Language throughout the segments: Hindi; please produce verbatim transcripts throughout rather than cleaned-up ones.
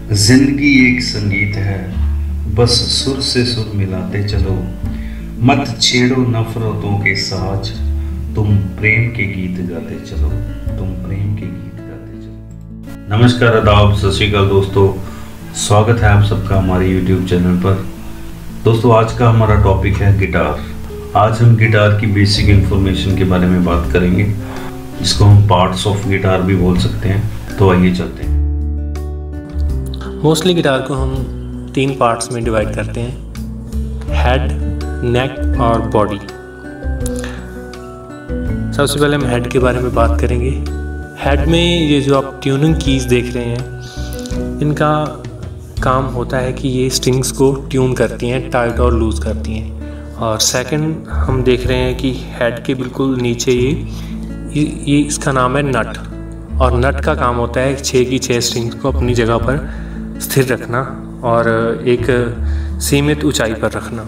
जिंदगी एक संगीत है, बस सुर से सुर मिलाते चलो। मत छेड़ो नफरतों के साज, तुम प्रेम के गीत गाते चलो। तुम प्रेम के गीत गाते चलो। नमस्कार, आदाब, सत श्री अकाल दोस्तों, स्वागत है आप सबका हमारे यूट्यूब चैनल पर। दोस्तों, आज का हमारा टॉपिक है गिटार। आज हम गिटार की बेसिक इंफॉर्मेशन के बारे में बात करेंगे, जिसको हम पार्ट्स ऑफ गिटार भी बोल सकते हैं। तो आइए चलते हैं। मोस्टली गिटार को हम तीन पार्ट्स में डिवाइड करते हैं: हेड, नेक और बॉडी। सबसे पहले हम हेड के बारे में बात करेंगे। हेड में ये जो आप ट्यूनिंग कीज देख रहे हैं, इनका काम होता है कि ये स्ट्रिंग्स को ट्यून करती हैं, टाइट और लूज़ करती हैं। और सेकंड हम देख रहे हैं कि हेड के बिल्कुल नीचे ये ये, ये इसका नाम है नट। और नट का काम होता है छः की छः स्ट्रिंग्स को अपनी जगह पर स्थिर रखना और एक सीमित ऊंचाई पर रखना।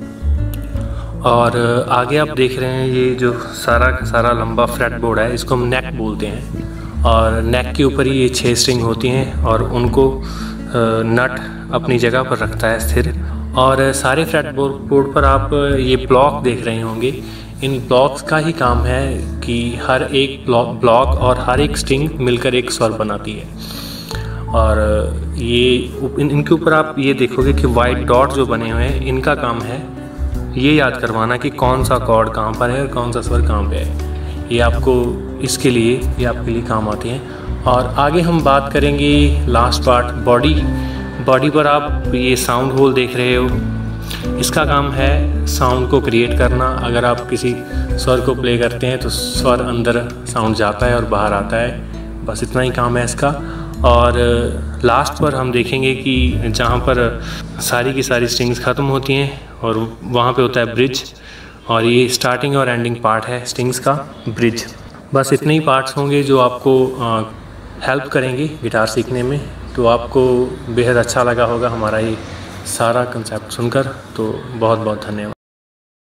और आगे आप देख रहे हैं ये जो सारा का सारा लंबा फ्रेट बोर्ड है, इसको हम नेक बोलते हैं। और नेक के ऊपर ही ये छः स्ट्रिंग होती हैं और उनको नट अपनी जगह पर रखता है स्थिर। और सारे फ्रेट बोर्ड पर आप ये ब्लॉक देख रहे होंगे। इन ब्लॉक्स का ही काम है कि हर एक ब्लॉक और हर एक स्ट्रिंग मिलकर एक स्वर बनाती है। और ये इन, इनके ऊपर आप ये देखोगे कि वाइट डॉट जो बने हुए हैं, इनका काम है ये याद करवाना कि कौन सा कॉर्ड कहाँ पर है और कौन सा स्वर कहाँ पे है। ये आपको इसके लिए ये आपके लिए काम आती हैं। और आगे हम बात करेंगे लास्ट पार्ट, बॉडी। बॉडी पर आप ये साउंड होल देख रहे हो, इसका काम है साउंड को क्रिएट करना। अगर आप किसी स्वर को प्ले करते हैं तो स्वर अंदर साउंड जाता है और बाहर आता है, बस इतना ही काम है इसका। और लास्ट पर हम देखेंगे कि जहाँ पर सारी की सारी स्ट्रिंग्स ख़त्म होती हैं और वहाँ पे होता है ब्रिज। और ये स्टार्टिंग और एंडिंग पार्ट है स्ट्रिंग्स का, ब्रिज। बस इतने ही पार्ट्स होंगे जो आपको हेल्प करेंगे गिटार सीखने में। तो आपको बेहद अच्छा लगा होगा हमारा ये सारा कंसेप्ट सुनकर। तो बहुत बहुत धन्यवाद।